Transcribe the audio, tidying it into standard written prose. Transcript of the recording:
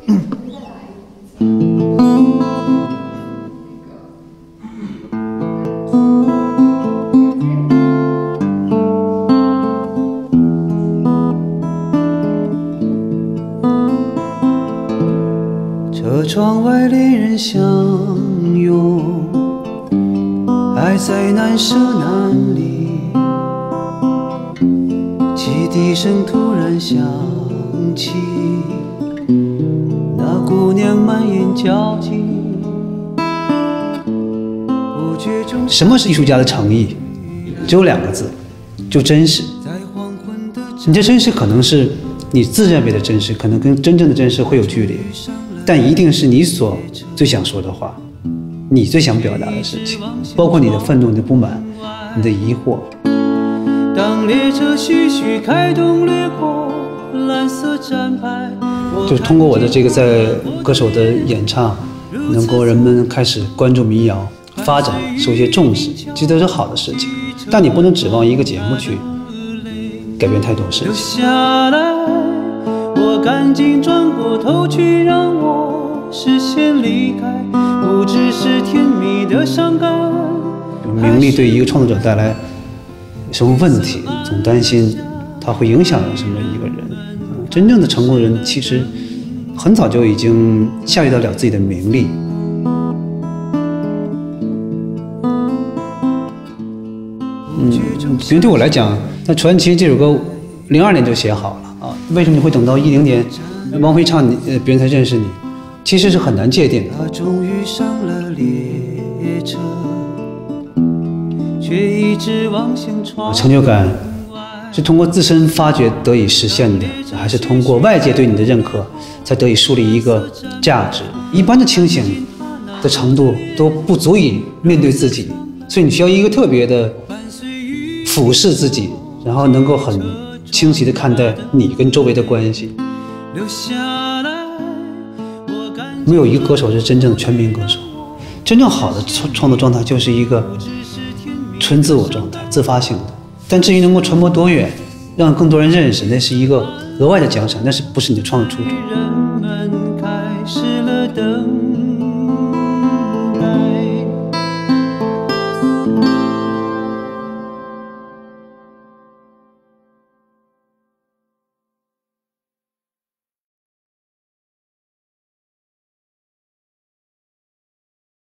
车窗外恋人相拥，爱在难舍难离，汽笛声突然响起，那姑娘满眼焦急。什么是艺术家的诚意？只有2个字，就真实。你这真实可能是你自认为的真实，可能跟真正的真实会有距离，但一定是你所最想说的话，你最想表达的事情，包括你的愤怒、你的不满、你的疑惑。当列车徐徐开动，掠过蓝色站牌，就是通过我的这个在歌手的演唱，能够人们开始关注民谣发展，受一些重视，其实都是好的事情。但你不能指望一个节目去改变太多事情。留下来，我赶紧转过头去，让我视线离开，不只是甜蜜的伤感。名利对一个创作者带来什么问题，总担心它会影响什么一个人。真正的成功人其实很早就已经驾驭得了自己的名利。因为对我来讲，那《传奇》这首歌02年就写好了啊，为什么你会等到10年王菲唱别人才认识你？其实是很难界定的。他终于上了列车，却一直往前闯。成就感是通过自身发掘得以实现的，还是通过外界对你的认可才得以树立一个价值？一般的清醒的程度都不足以面对自己，所以你需要一个特别的俯视自己，然后能够很清晰地看待你跟周围的关系。没有一个歌手是真正的全民歌手，真正好的创作状态就是一个纯自我状态，自发性的。但至于能够传播多远，让更多人认识，那是一个额外的奖赏，那是不是你的创作初衷？人们开始了灯